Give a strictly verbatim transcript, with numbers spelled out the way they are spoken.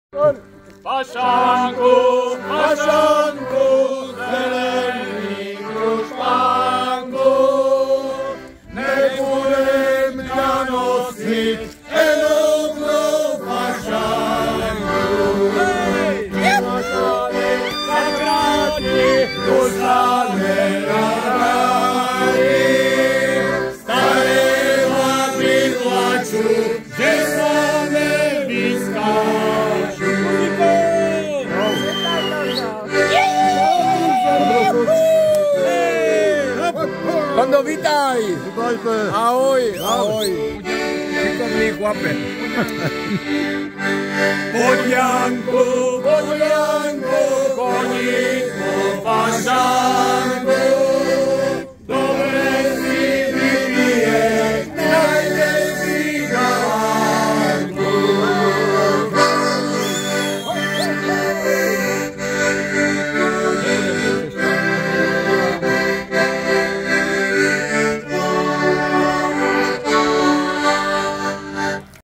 Pašanku, pašanku, zelený krušpánku, nebudem ťa nosiť enotnou pašanku. Nemožali sa kráti, tu sa nerádi, staré hlavy plačú, že sa nevyskáču. Tondo, vítaj! Ahoj, ahoj! Šikovný chlapec. Pod Janku, pod Janku, koníku pašánku.